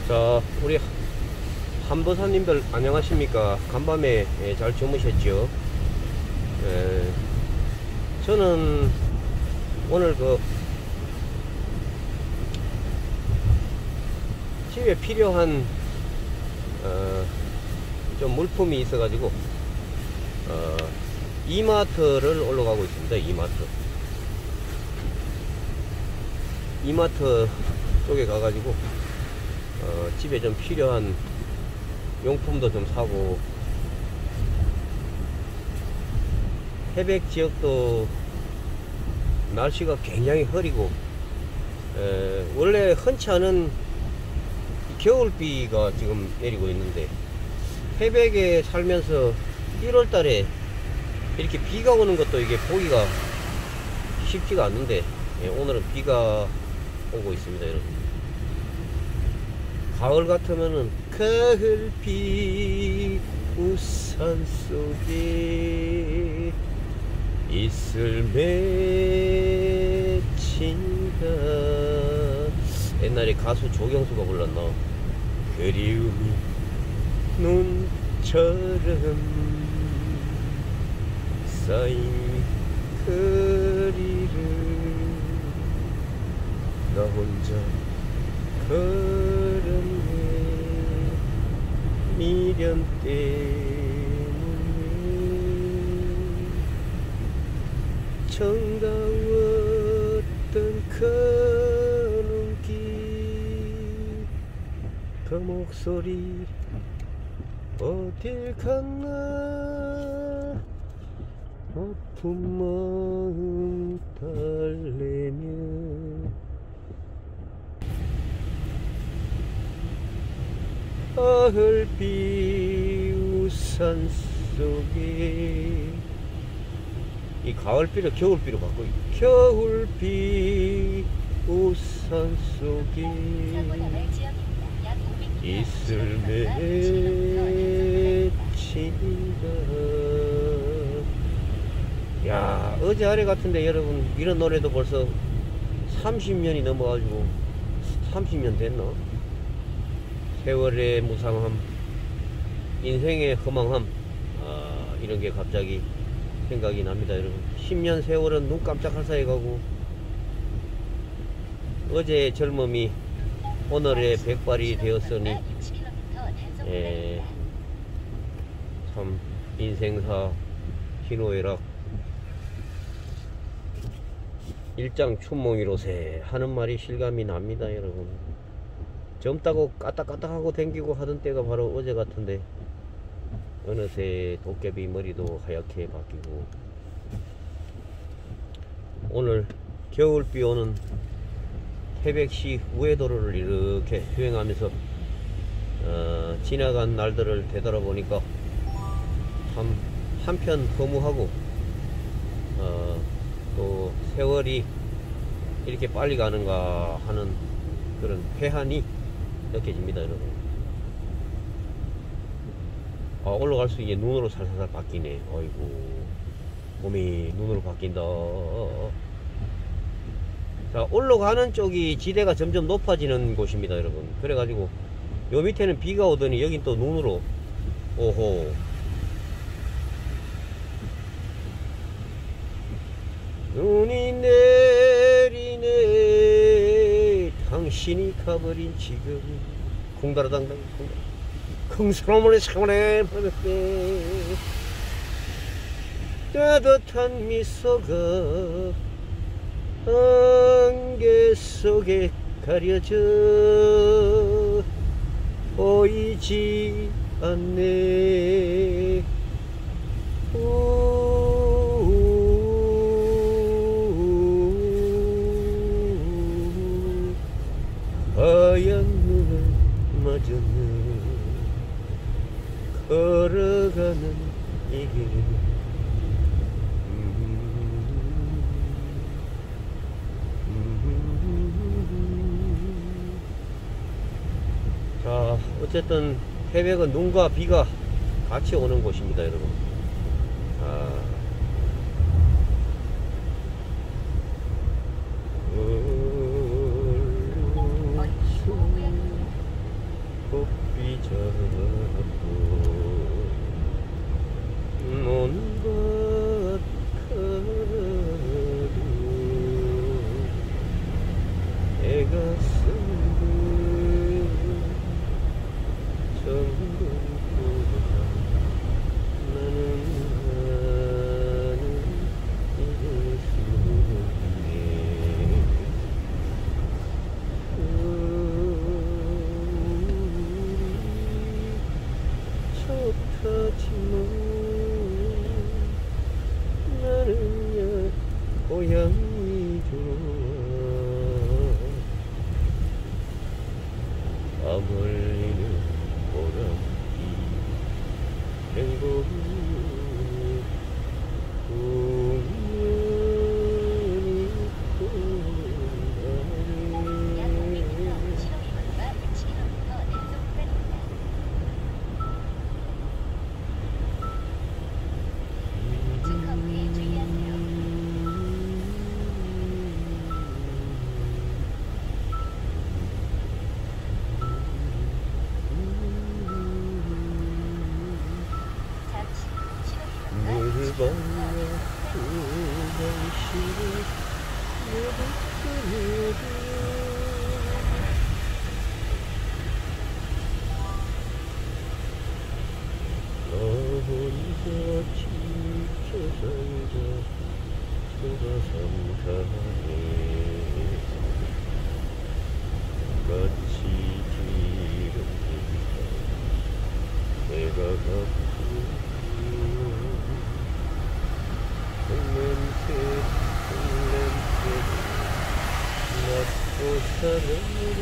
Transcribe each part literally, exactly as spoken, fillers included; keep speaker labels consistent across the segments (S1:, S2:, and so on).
S1: 자, 우리 한보사님들 안녕하십니까? 간밤에 예, 잘 주무셨죠? 예, 저는 오늘 그 집에 필요한 어, 좀 물품이 있어가지고 어, 이마트를 올라가고 있습니다. 이마트 이마트 쪽에 가가지고 어, 집에 좀 필요한 용품도 좀 사고, 태백 지역도 날씨가 굉장히 흐리고 에, 원래 흔치 않은 겨울비가 지금 내리고 있는데, 태백에 살면서 일월 달에 이렇게 비가 오는 것도 이게 보기가 쉽지가 않는데, 예, 오늘은 비가 오고 있습니다. 여러분, 가을 같으면은 가을비 우산 속에 이슬 맺힌다. 옛날에 가수 조경수가 불렀나? 그리움이 눈처럼 쌓인 거리를 나 혼자 걸었네. 미련 때문에 정다웠던 그 눈길, 그 목소리 어딜 갔나. 아픈 마음 달래며 가을비 우산 속에, 이 가을비를 겨울비로 바꿔. 겨울비 우산 속에 이슬 맺힌다. 야, 어제 아래 같은데 여러분, 이런 노래도 벌써 삼십 년이 넘어가지고, 삼십 년 됐나? 세월의 무상함, 인생의 허망함, 아, 이런 게 갑자기 생각이 납니다. 여러분, 십 년 세월은 눈 깜짝할 사이 가고, 어제의 젊음이 오늘의 백발이 되었으니, 예, 참 인생사 희노애락 일장춘몽이로세 하는 말이 실감이 납니다. 여러분, 젊다고 까딱까딱하고 댕기고 하던 때가 바로 어제 같은데, 어느새 도깨비 머리도 하얗게 바뀌고, 오늘 겨울비 오는 태백시 우회도로를 이렇게 주행하면서 어, 지나간 날들을 되돌아보니까 참 한편 허무하고, 어, 또 세월이 이렇게 빨리 가는가 하는 그런 회한이 느껴집니다. 여러분, 아, 올라갈수록 이게 눈으로 살살살 바뀌네. 어이구, 봄이 눈으로 바뀐다. 자, 올라가는 쪽이 지대가 점점 높아지는 곳입니다. 여러분, 그래가지고 요 밑에는 비가 오더니 여긴 또 눈으로. 오호, 눈이 내리네. 당신이 가버린 지금 콩다라당당 콩스러머리 사고네 버렸네. 따뜻한 미소가 안개 속에 가려져 보이지 않네. 하얀 눈을 맞으며 걸어가는 이 길, 자, 어쨌든 태백은 눈과 비가 같이 오는 곳입니다. 여러분, 아, 가슴들 전부보다 나는 나는 잊을 수 없네. 우리 척하지만 나는야 고향이 좋아. 멀리는 보람이 행복이 우연히 물 건너 두 번씩을 모두 끊어도 너 혼자 지쳐 살자 서가 삼가해 같이 지름길까 내가 갖고 흙냄새 흙냄새 맞고 사랑으로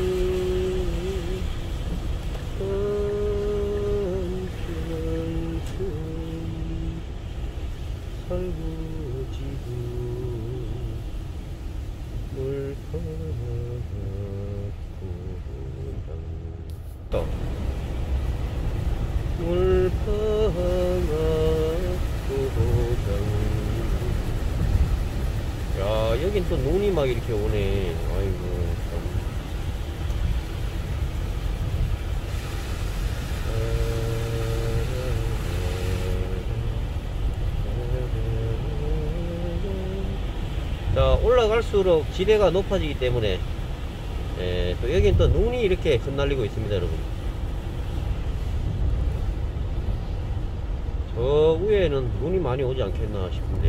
S1: 한편한편 살고 지고 물 파고 물 파고 야, 여긴 또 눈이 막 이렇게 오네. 아이고, 참. 자, 올라갈수록 지대가 높아지기 때문에, 예, 또 여긴 또 눈이 이렇게 흩날리고 있습니다, 여러분. 저 위에는 눈이 많이 오지 않겠나 싶은데.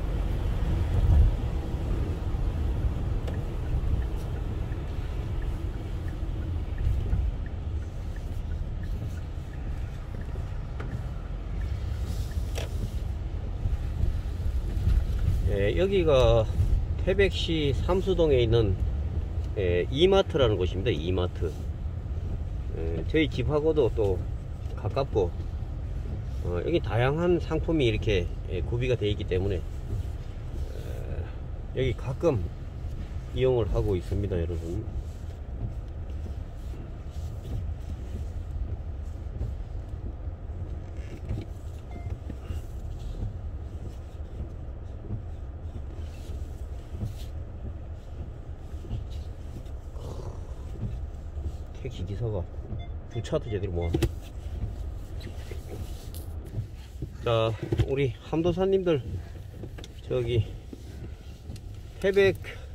S1: 예, 여기가 태백시 삼수동에 있는 예, 이마트라는 곳입니다. 이마트. 예, 저희 집하고도 또 가깝고 어, 여기 다양한 상품이 이렇게 예, 구비가 되어 있기 때문에 예, 여기 가끔 이용을 하고 있습니다, 여러분. 택시 기사가 주차도 제대로 못하네. 자, 우리 함도사님들 저기 태백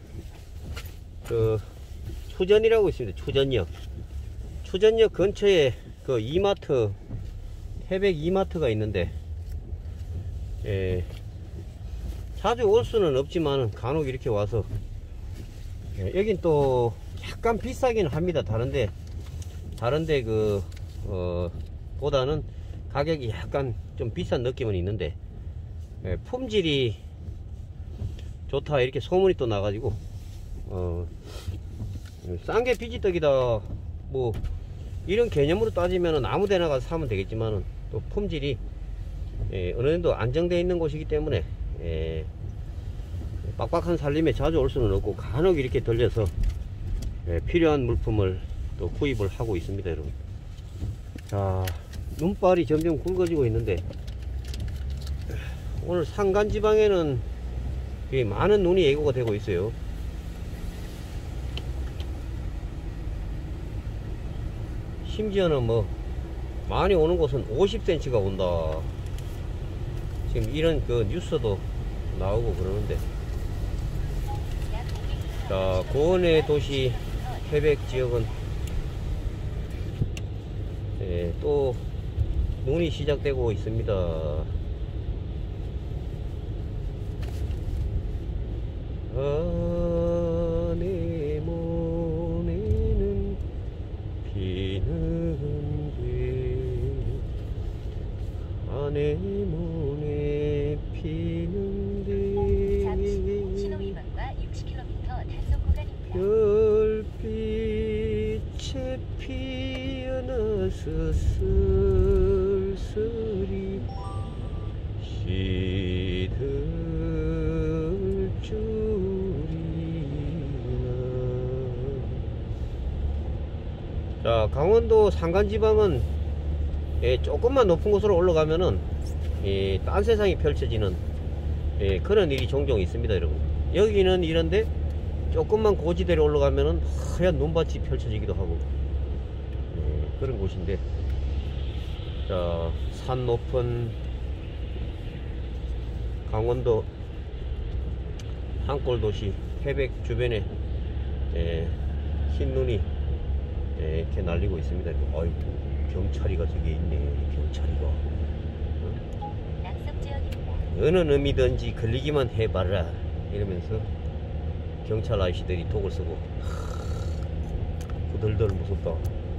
S1: 그 추전이라고 있습니다. 추전역 추전역 근처에 그 이마트 태백 이마트가 있는데 예, 자주 올 수는 없지만 간혹 이렇게 와서 예, 여긴 또 약간 비싸긴 합니다. 다른데 다른데 그 어, 보다는 가격이 약간 좀 비싼 느낌은 있는데 예, 품질이 좋다 이렇게 소문이 또 나가지고 어, 싼 게 비지떡이다 뭐 이런 개념으로 따지면 아무데나 가서 사면 되겠지만은 또 품질이 예, 어느 정도 안정되어 있는 곳이기 때문에 예, 빡빡한 살림에 자주 올 수는 없고 간혹 이렇게 들려서 예, 필요한 물품을 또 구입을 하고 있습니다, 여러분. 자, 눈발이 점점 굵어지고 있는데 오늘 산간지방에는 많은 눈이 예고가 되고 있어요. 심지어는 뭐 많이 오는 곳은 오십 센티미터가 온다 지금 이런 그 뉴스도 나오고 그러는데 자, 고원의 도시 태백 지역은 예, 또 눈이 시작되고 있습니다. 아내모네는 피는데 아내모네 피는데
S2: 잠시 후 신호 위반과 육십 킬로미터 단속 구간입니다.
S1: 별빛에 피어나서 쓸쓸히 시들 줄이나. 자, 강원도 산간지방은 예, 조금만 높은 곳으로 올라가면은 예, 딴 세상이 펼쳐지는 예, 그런 일이 종종 있습니다, 여러분. 여기는 이런데 조금만 고지대로 올라가면은 하얀 눈밭이 펼쳐지기도 하고 예, 그런 곳인데, 자, 산 높은 강원도 산골도시 태백 주변에 예, 흰눈이 예, 이렇게 날리고 있습니다. 아이, 경찰이가 저기 있네. 경찰이가
S2: 낙석 지역입니다.
S1: 어느 놈이든지 걸리기만 해봐라 이러면서 경찰 아저씨들이 독을 쓰고 후덜덜 무섭다.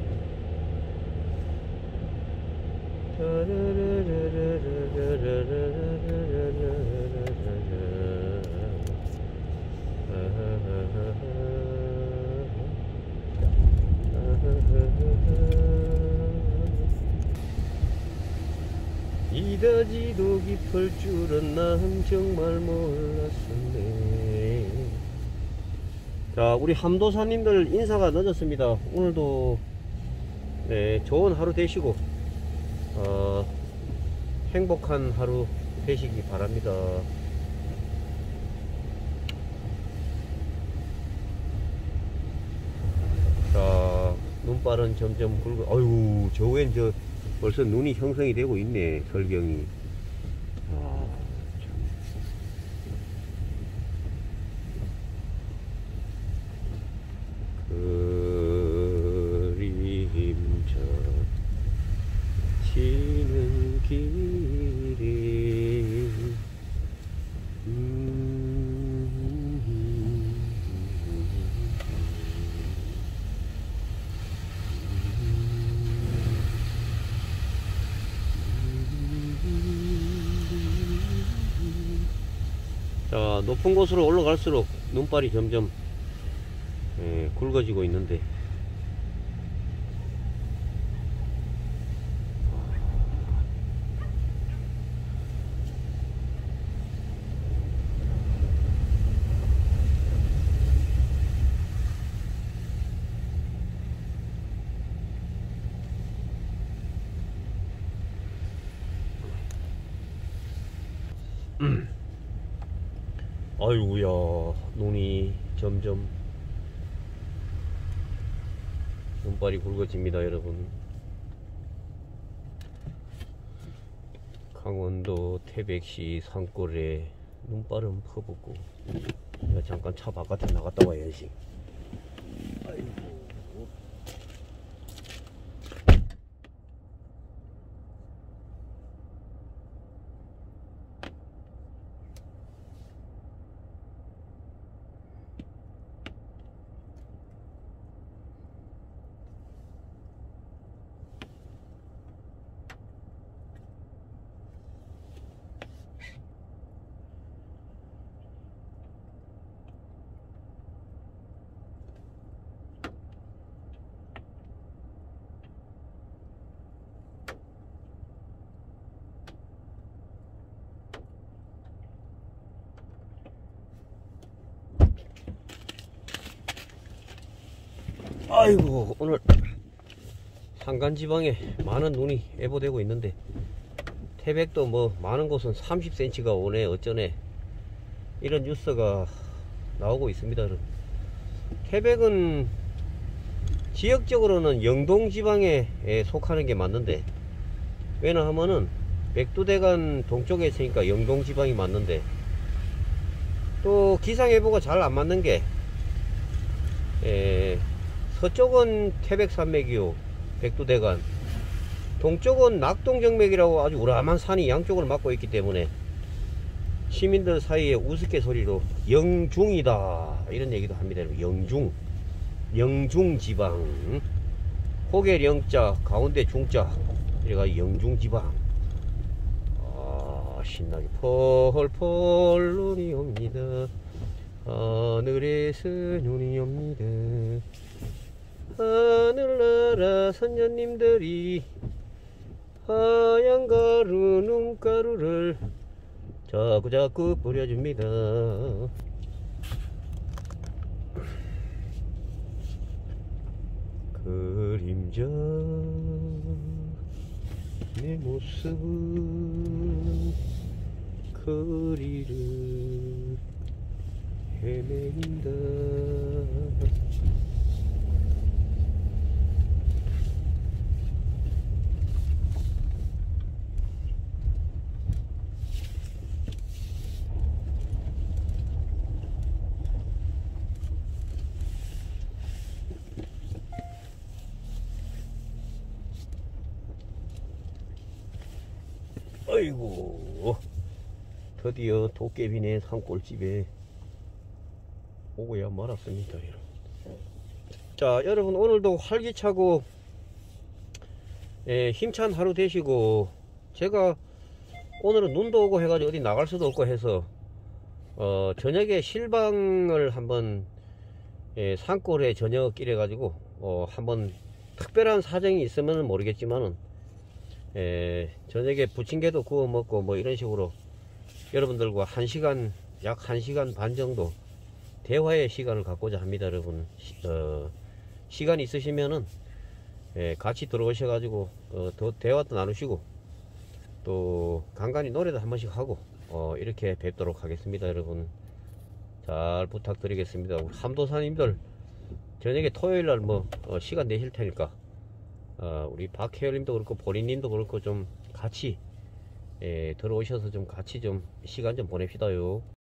S1: 이다지도 깊을 줄은 난 정말 몰랐었네. 자, 우리 함도사님들 인사가 늦었습니다. 오늘도 네, 좋은 하루 되시고 어, 행복한 하루 되시기 바랍니다. 자, 눈발은 점점 굵어. 아유, 저 웬 저 벌써 눈이 형성이 되고 있네, 설경이. 아, 참. 그림자 지는 길에 자, 높은 곳으로 올라갈수록 눈발이 점점 예, 굵어지고 있는데 음. 아이고야, 눈이 점점 눈발이 굵어집니다, 여러분. 강원도 태백시 산골에 눈발은 퍼붓고. 내가 잠깐 차 바깥에 나갔다 와야지. 아이고. 아이고, 오늘 산간지방에 많은 눈이 예보되고 있는데 태백도 뭐 많은 곳은 삼십 센티미터가 오네 어쩌네 이런 뉴스가 나오고 있습니다. 태백은 지역적으로는 영동지방에 속하는 게 맞는데, 왜냐하면은 백두대간 동쪽에 있으니까 영동지방이 맞는데, 또 기상예보가 잘 안 맞는 게 에, 서쪽은 태백산맥이요, 백두대간. 동쪽은 낙동정맥이라고 아주 우람한 산이 양쪽을 막고 있기 때문에 시민들 사이에 우스갯소리로 영중이다 이런 얘기도 합니다. 영중, 영중지방. 호계 영자 가운데 중자 이래가 영중지방. 아 신나게 펄펄 눈이 옵니다. 하늘에서 눈이 옵니다. 하늘나라 선녀님들이 하얀 가루 눈가루를 자꾸자꾸 뿌려줍니다. 그림자 내 모습은 거리를 헤맨다. 아이고 드디어 도깨비네 산골집에 오고야 말았습니다. 여러분. 자 여러분 오늘도 활기차고 예, 힘찬 하루 되시고, 제가 오늘은 눈도 오고 해가지고 어디 나갈 수도 없고 해서 어, 저녁에 실방을 한번 예, 산골에 저녁길 해가지고 어, 한번 특별한 사정이 있으면 모르겠지만은 예, 저녁에 부침개도 구워 먹고 뭐 이런 식으로 여러분들과 한 시간, 약 한 시간 반 정도 대화의 시간을 갖고자 합니다. 여러분 어, 시간 있으시면은 예, 같이 들어오셔 가지고 어, 더 대화도 나누시고 또 간간히 노래도 한 번씩 하고 어, 이렇게 뵙도록 하겠습니다. 여러분 잘 부탁드리겠습니다. 우리 함도사님들 저녁에 토요일날 뭐 어, 시간 내실 테니까 어, 우리 박혜열님도 그렇고 보리님도 그렇고 좀 같이 예, 들어오셔서 좀 같이 좀 시간 좀 보냅시다요.